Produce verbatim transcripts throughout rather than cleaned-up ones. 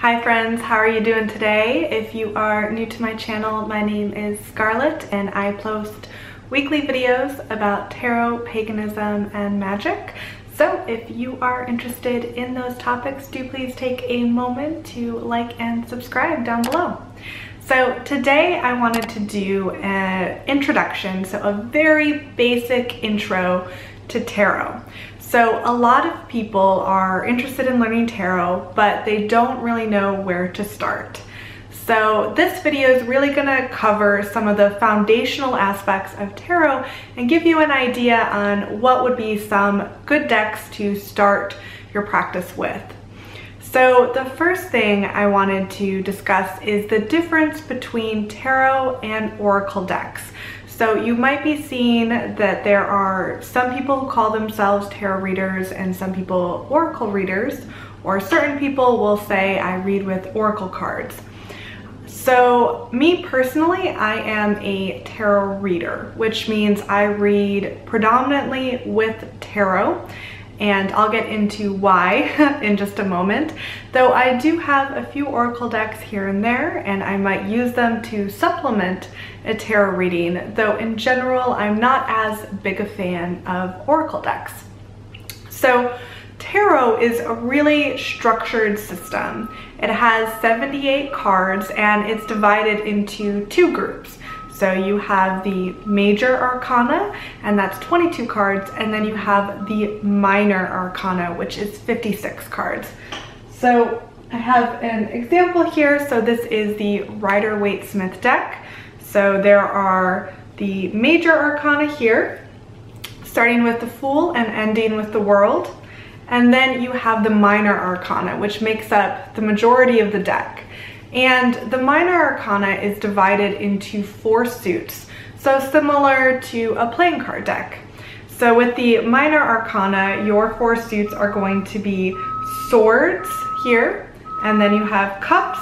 Hi friends, how are you doing today? If you are new to my channel, my name is Scarlett and I post weekly videos about tarot, paganism, and magic. So if you are interested in those topics, do please take a moment to like and subscribe down below. So today I wanted to do an introduction, so a very basic intro to tarot. So a lot of people are interested in learning tarot, but they don't really know where to start. So this video is really gonna cover some of the foundational aspects of tarot and give you an idea on what would be some good decks to start your practice with. So the first thing I wanted to discuss is the difference between tarot and oracle decks. So you might be seeing that there are some people who call themselves tarot readers and some people oracle readers, or certain people will say I read with oracle cards. So me personally, I am a tarot reader, which means I read predominantly with tarot, and I'll get into why in just a moment. Though I do have a few oracle decks here and there, and I might use them to supplement a tarot reading, though in general, I'm not as big a fan of oracle decks. So tarot is a really structured system. It has seventy-eight cards and it's divided into two groups. So you have the major arcana, and that's twenty-two cards, and then you have the minor arcana, which is fifty-six cards. So I have an example here. So this is the Rider-Waite-Smith deck. So there are the major arcana here, starting with the Fool and ending with the World. And then you have the minor arcana, which makes up the majority of the deck. And the minor arcana is divided into four suits, so similar to a playing card deck. So with the minor arcana, your four suits are going to be swords here, and then you have cups,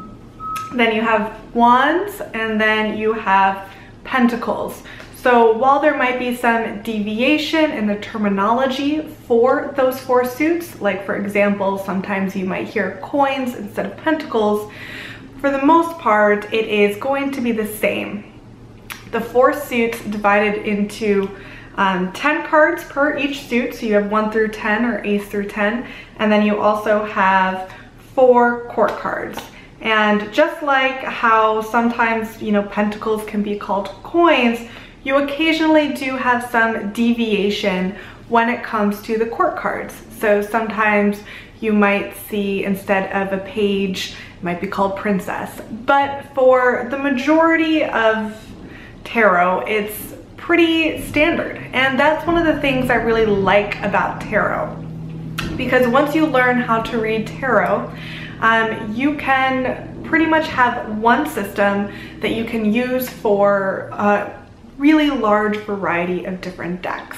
then you have wands, and then you have pentacles. So while there might be some deviation in the terminology for those four suits, like for example, sometimes you might hear coins instead of pentacles, for the most part, it is going to be the same. The four suits divided into um, ten cards per each suit, so you have one through ten or ace through ten, and then you also have four court cards. And just like how sometimes, you know, pentacles can be called coins, you occasionally do have some deviation when it comes to the court cards. So sometimes you might see, instead of a page, it might be called princess. But for the majority of tarot, it's pretty standard. And that's one of the things I really like about tarot. Because once you learn how to read tarot, um, you can pretty much have one system that you can use for uh, really large variety of different decks.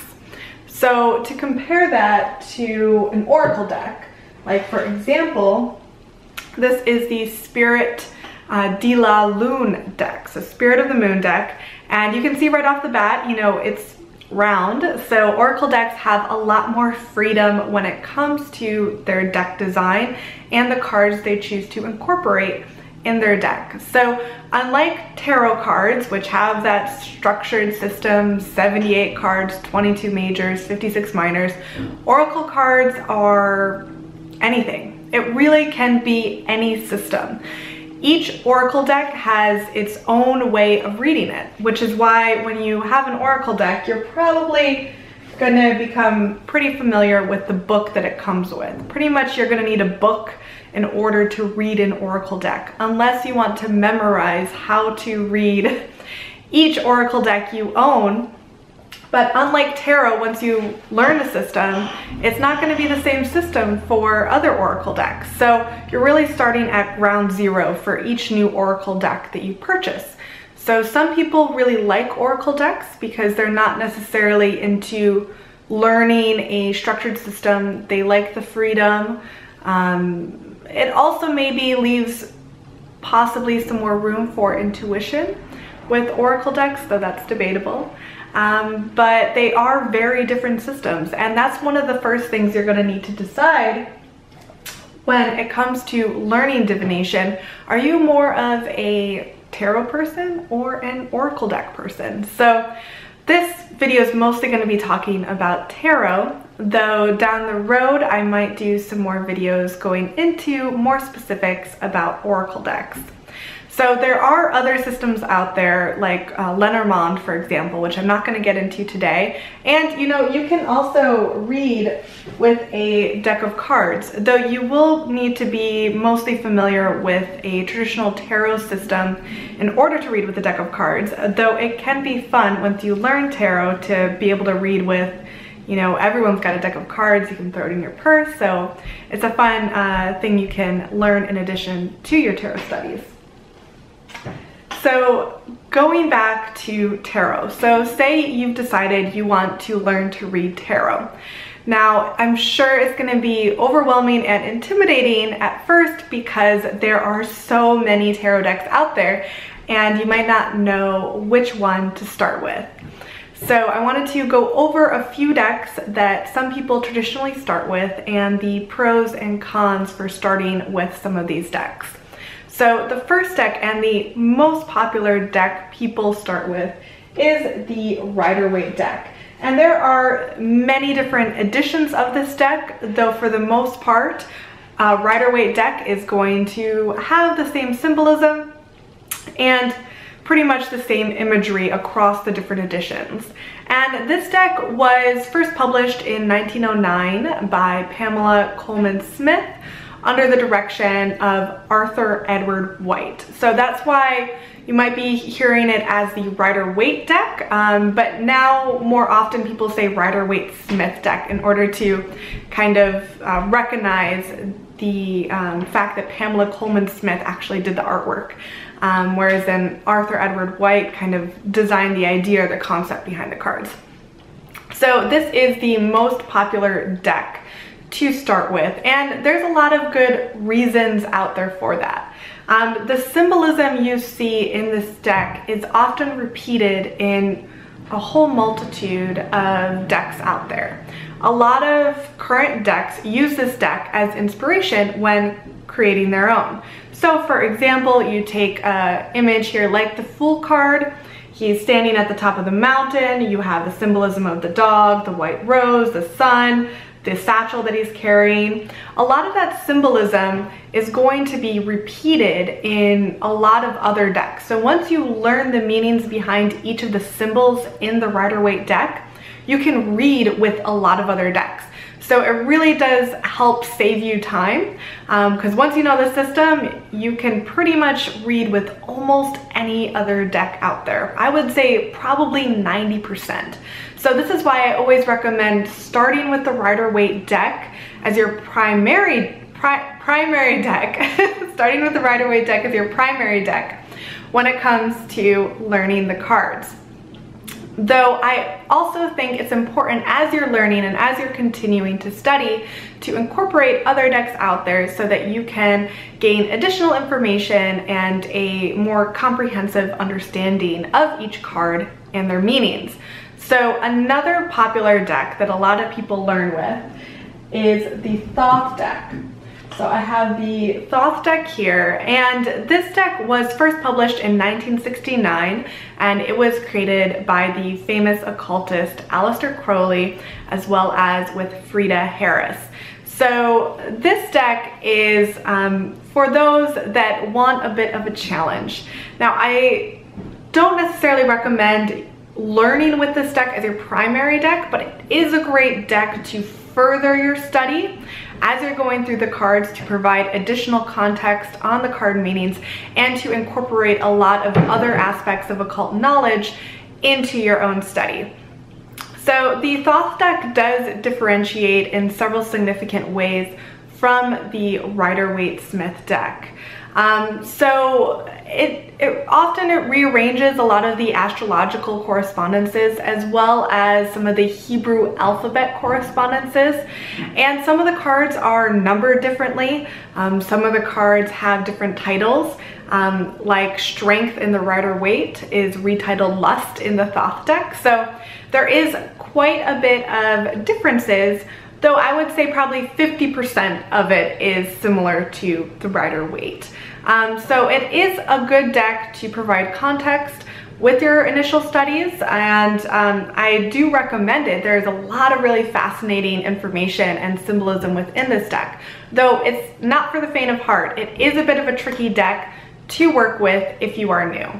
So to compare that to an oracle deck, like for example, this is the Spirit uh, de la Lune deck, so Spirit of the Moon deck, and you can see right off the bat, you know, it's round, so oracle decks have a lot more freedom when it comes to their deck design and the cards they choose to incorporate in their deck. So unlike tarot cards, which have that structured system, seventy-eight cards, twenty-two majors, fifty-six minors, oracle cards are anything. It really can be any system. Each oracle deck has its own way of reading it, which is why when you have an oracle deck, you're probably gonna become pretty familiar with the book that it comes with. Pretty much you're gonna need a book in order to read an oracle deck, unless you want to memorize how to read each oracle deck you own. But unlike tarot, once you learn the system, it's not going to be the same system for other oracle decks. So you're really starting at ground zero for each new oracle deck that you purchase. So some people really like oracle decks because they're not necessarily into learning a structured system. They like the freedom. Um, It also maybe leaves possibly some more room for intuition with oracle decks, though that's debatable. Um, but they are very different systems, and that's one of the first things you're going to need to decide when it comes to learning divination, are you more of a tarot person or an oracle deck person? So this video is mostly going to be talking about tarot, though down the road I might do some more videos going into more specifics about oracle decks. So there are other systems out there like uh, Lenormand, for example, which I'm not going to get into today. And you know, you can also read with a deck of cards, though you will need to be mostly familiar with a traditional tarot system in order to read with a deck of cards, though it can be fun once you learn tarot to be able to read with, you know, everyone's got a deck of cards, you can throw it in your purse, so it's a fun uh, thing you can learn in addition to your tarot studies. So going back to tarot, so say you've decided you want to learn to read tarot. Now, I'm sure it's going to be overwhelming and intimidating at first because there are so many tarot decks out there and you might not know which one to start with. So I wanted to go over a few decks that some people traditionally start with and the pros and cons for starting with some of these decks. So the first deck and the most popular deck people start with is the Rider-Waite deck. And there are many different editions of this deck, though for the most part, uh, Rider-Waite deck is going to have the same symbolism and pretty much the same imagery across the different editions. And this deck was first published in nineteen oh nine by Pamela Colman Smith, under the direction of Arthur Edward White. So that's why you might be hearing it as the Rider-Waite deck, um, but now more often people say Rider-Waite Smith deck in order to kind of uh, recognize the um, fact that Pamela Colman Smith actually did the artwork, um, whereas then Arthur Edward White kind of designed the idea or the concept behind the cards. So this is the most popular deck to start with, and there's a lot of good reasons out there for that. Um, the symbolism you see in this deck is often repeated in a whole multitude of decks out there. A lot of current decks use this deck as inspiration when creating their own. So for example, you take an image here like the Fool card. He's standing at the top of the mountain. You have the symbolism of the dog, the white rose, the sun, the satchel that he's carrying. A lot of that symbolism is going to be repeated in a lot of other decks. So once you learn the meanings behind each of the symbols in the Rider-Waite deck, you can read with a lot of other decks. So it really does help save you time, because um, once you know the system, you can pretty much read with almost any other deck out there. I would say probably ninety percent. So this is why I always recommend starting with the Rider-Waite deck as your primary pri primary deck, starting with the Rider-Waite deck as your primary deck when it comes to learning the cards. Though I also think it's important as you're learning and as you're continuing to study to incorporate other decks out there so that you can gain additional information and a more comprehensive understanding of each card and their meanings. So another popular deck that a lot of people learn with is the Thoth deck. So I have the Thoth deck here, and this deck was first published in nineteen sixty-nine, and it was created by the famous occultist Aleister Crowley, as well as with Frieda Harris. So this deck is um, for those that want a bit of a challenge. Now, I don't necessarily recommend learning with this deck as your primary deck, but it is a great deck to further your study as you're going through the cards to provide additional context on the card meanings and to incorporate a lot of other aspects of occult knowledge into your own study. So the Thoth deck does differentiate in several significant ways from the Rider-Waite Smith deck. Um, so it, it often it rearranges a lot of the astrological correspondences as well as some of the Hebrew alphabet correspondences, and some of the cards are numbered differently. Um, some of the cards have different titles, um, like Strength in the Rider-Waite is retitled Lust in the Thoth deck. So there is quite a bit of differences, though I would say probably fifty percent of it is similar to the Rider-Waite. Um, so it is a good deck to provide context with your initial studies, and um, I do recommend it. There's a lot of really fascinating information and symbolism within this deck, though it's not for the faint of heart. It is a bit of a tricky deck to work with if you are new.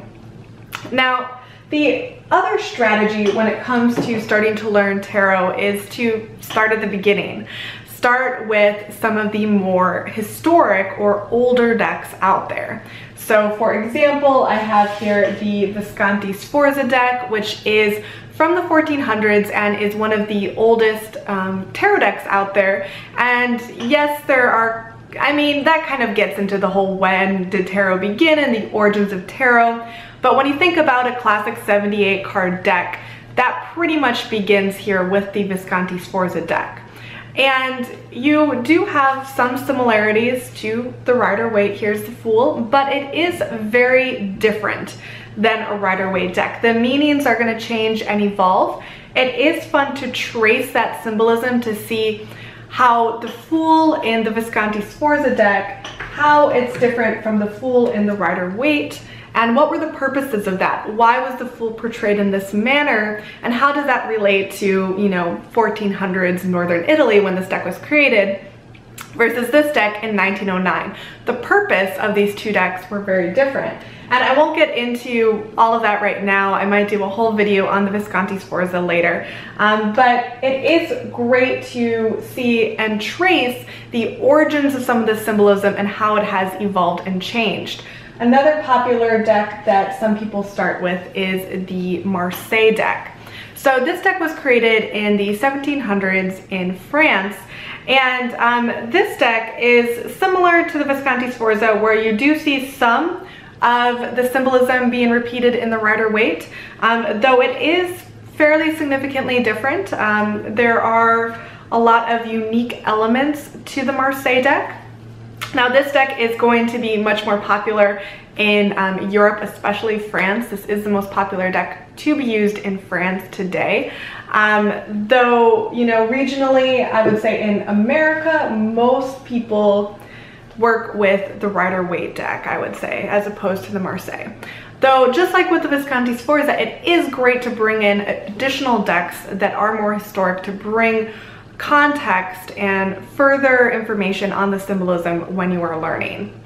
Now, the other strategy when it comes to starting to learn tarot is to start at the beginning. Start with some of the more historic or older decks out there. So for example, I have here the Visconti Sforza deck, which is from the fourteen hundreds and is one of the oldest um, tarot decks out there. And yes, there are, I mean, that kind of gets into the whole when did tarot begin and the origins of tarot. But when you think about a classic seventy-eight card deck, that pretty much begins here with the Visconti Sforza deck. And you do have some similarities to the Rider-Waite, here's the Fool, but it is very different than a Rider-Waite deck. The meanings are going to change and evolve. It is fun to trace that symbolism to see how the Fool in the Visconti Sforza deck, how it's different from the Fool in the Rider-Waite, and what were the purposes of that? Why was the Fool portrayed in this manner? And how does that relate to, you know, fourteen hundreds Northern Italy when this deck was created versus this deck in nineteen oh nine? The purpose of these two decks were very different. And I won't get into all of that right now. I might do a whole video on the Visconti Sforza later. Um, but it is great to see and trace the origins of some of the symbolism and how it has evolved and changed. Another popular deck that some people start with is the Marseille deck. So this deck was created in the seventeen hundreds in France, and um, this deck is similar to the Visconti Sforza, where you do see some of the symbolism being repeated in the Rider-Waite, um, though it is fairly significantly different. Um, there are a lot of unique elements to the Marseille deck. Now this deck is going to be much more popular in um, Europe, especially France. This is the most popular deck to be used in France today. Um, though, you know, regionally, I would say in America, most people work with the Rider-Waite deck, I would say, as opposed to the Marseille. Though, just like with the Visconti Sforza, it is great to bring in additional decks that are more historic to bring context and further information on the symbolism when you are learning.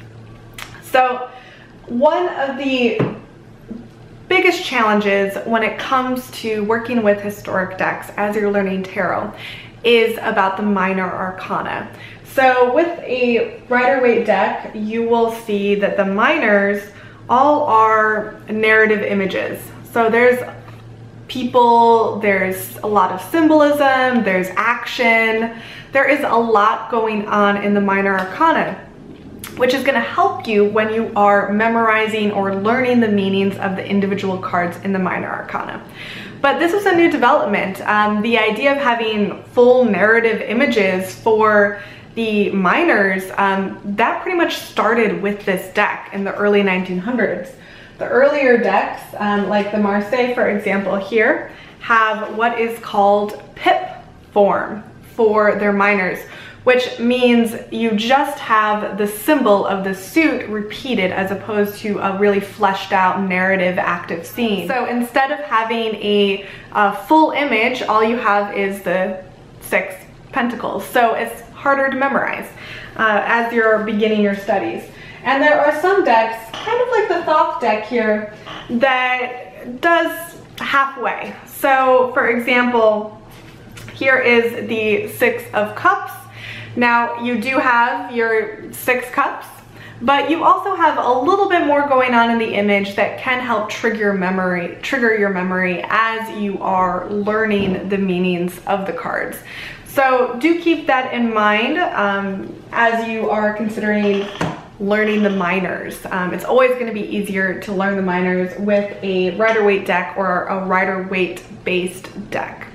So one of the biggest challenges when it comes to working with historic decks as you're learning tarot is about the minor arcana. So with a Rider-Waite deck, you will see that the minors all are narrative images. So there's people, there's a lot of symbolism, there's action, there is a lot going on in the minor arcana, which is going to help you when you are memorizing or learning the meanings of the individual cards in the minor arcana. But this was a new development. Um, the idea of having full narrative images for the minors, um, that pretty much started with this deck in the early nineteen hundreds. The earlier decks, um, like the Marseille, for example, here, have what is called pip form for their minors, which means you just have the symbol of the suit repeated as opposed to a really fleshed out narrative active scene. So instead of having a, a full image, all you have is the six pentacles. So it's harder to memorize uh, as you're beginning your studies. And there are some decks, kind of like the Thoth deck here, that does halfway. So for example, here is the Six of Cups. Now you do have your six cups, but you also have a little bit more going on in the image that can help trigger memory, trigger your memory as you are learning the meanings of the cards. So do keep that in mind um, as you are considering learning the minors. Um, it's always going to be easier to learn the minors with a Rider-Waite deck or a Rider-Waite based deck.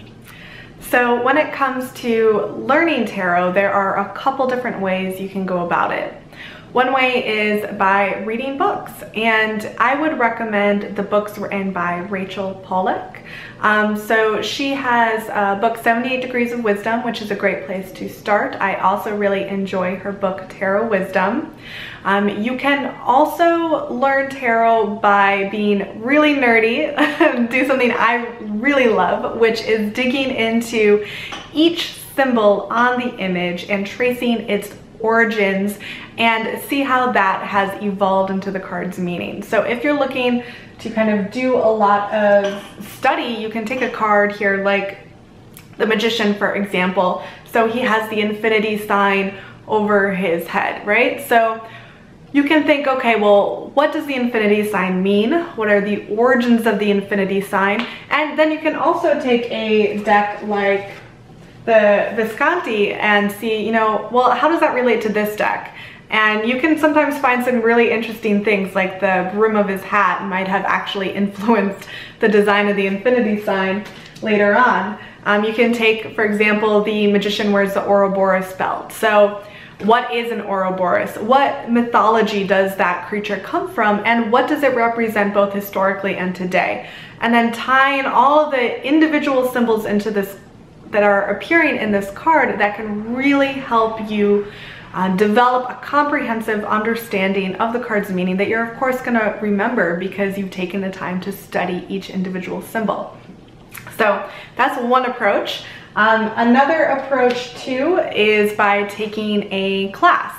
So when it comes to learning tarot, there are a couple different ways you can go about it. One way is by reading books, and I would recommend the books written by Rachel Pollack. Um, so she has a book seventy-eight Degrees of Wisdom, which is a great place to start. I also really enjoy her book Tarot Wisdom. Um, you can also learn tarot by being really nerdy, do something I really love, which is digging into each symbol on the image and tracing its origins and see how that has evolved into the card's meaning. So if you're looking to kind of do a lot of study, you can take a card here like the Magician, for example. So he has the infinity sign over his head, right? So you can think, okay, well, what does the infinity sign mean? What are the origins of the infinity sign? And then you can also take a deck like the Visconti and see, you know, well, how does that relate to this deck? And you can sometimes find some really interesting things, like the brim of his hat might have actually influenced the design of the infinity sign later on. Um, you can take, for example, the Magician wears the Ouroboros belt. So what is an Ouroboros? What mythology does that creature come from? And what does it represent both historically and today? And then tying all of the individual symbols into this that are appearing in this card that can really help you uh, develop a comprehensive understanding of the card's meaning that you're of course gonna remember because you've taken the time to study each individual symbol. So that's one approach. Um, another approach too is by taking a class.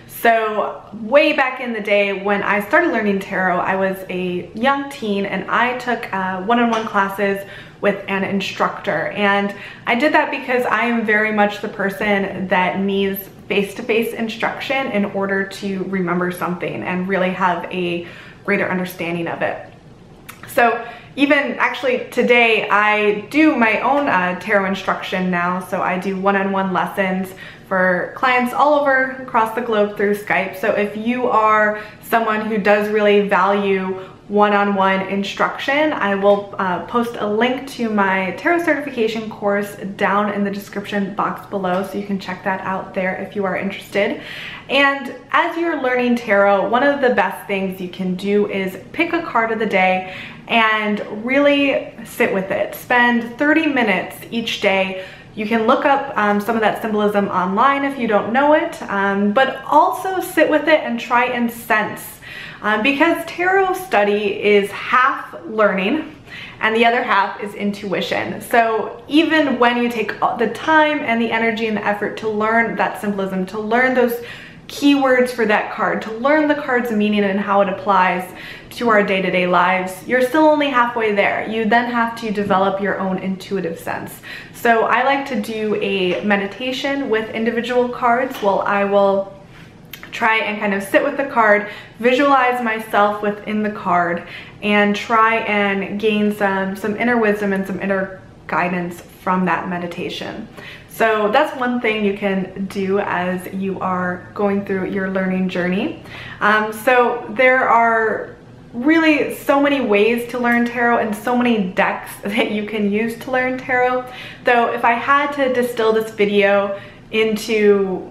So way back in the day when I started learning tarot, I was a young teen and I took uh, one-on-one classes with an instructor. And I did that because I am very much the person that needs face-to-face instruction in order to remember something and really have a greater understanding of it. So even actually today, I do my own uh, tarot instruction now. So I do one-on-one lessons for clients all over across the globe through Skype. So if you are someone who does really value one-on-one instruction, I will uh, post a link to my tarot certification course down in the description box below, so you can check that out there if you are interested. And as you're learning tarot, one of the best things you can do is pick a card of the day and really sit with it. Spend thirty minutes each day. You can look up um, some of that symbolism online if you don't know it, um, but also sit with it and try and sense. Um, because tarot study is half learning and the other half is intuition. So even when you take the time and the energy and the effort to learn that symbolism, to learn those keywords for that card, to learn the card's meaning and how it applies to our day-to-day lives, you're still only halfway there. You then have to develop your own intuitive sense. So I like to do a meditation with individual cards. Well, I will try and kind of sit with the card, visualize myself within the card, and try and gain some, some inner wisdom and some inner guidance from that meditation. So that's one thing you can do as you are going through your learning journey. Um, so there are really so many ways to learn tarot and so many decks that you can use to learn tarot. Though if I had to distill this video into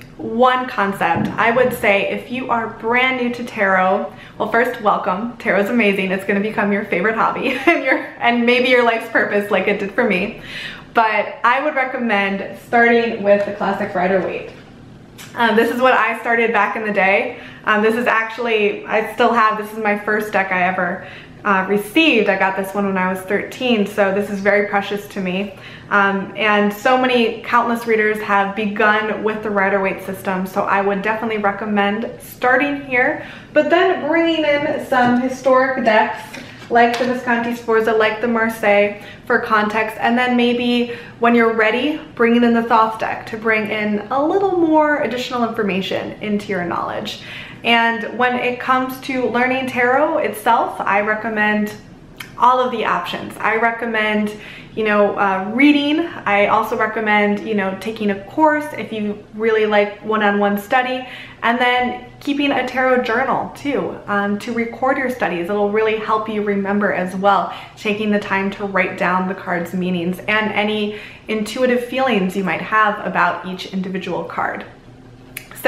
one concept, I would say if you are brand new to tarot, well, first, welcome. Tarot is amazing. It's going to become your favorite hobby and your and maybe your life's purpose, like it did for me. But I would recommend starting with the classic Rider-Waite. Um, this is what I started back in the day. Um, this is actually, I still have, this is my first deck I ever uh, received. I got this one when I was thirteen, so this is very precious to me. Um, and so many countless readers have begun with the Rider-Waite system, so I would definitely recommend starting here, but then bringing in some historic decks like the Visconti Sforza, like the Marseille for context, and then maybe when you're ready, bringing in the Thoth deck to bring in a little more additional information into your knowledge. And when it comes to learning tarot itself, I recommend all of the options. I recommend, you know, uh, reading. I also recommend, you know, taking a course if you really like one-on-one study, and then keeping a tarot journal too, um, to record your studies. It'll really help you remember as well, taking the time to write down the card's meanings and any intuitive feelings you might have about each individual card. So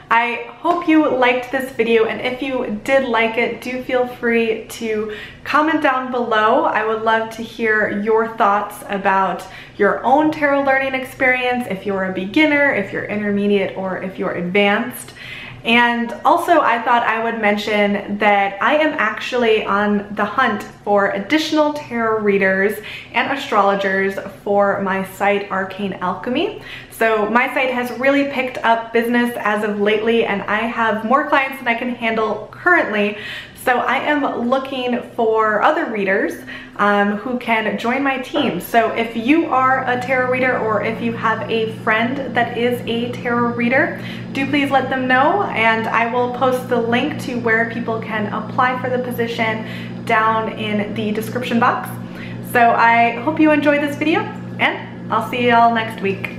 I hope you liked this video, and if you did like it, do feel free to comment down below. I would love to hear your thoughts about your own tarot learning experience, if you're a beginner, if you're intermediate, or if you're advanced. And also, I thought I would mention that I am actually on the hunt for additional tarot readers and astrologers for my site Arcane Alchemy. So my site has really picked up business as of lately, and I have more clients than I can handle currently. So I am looking for other readers um, who can join my team. So if you are a tarot reader, or if you have a friend that is a tarot reader, do please let them know, and I will post the link to where people can apply for the position down in the description box. So I hope you enjoyed this video, and I'll see you all next week.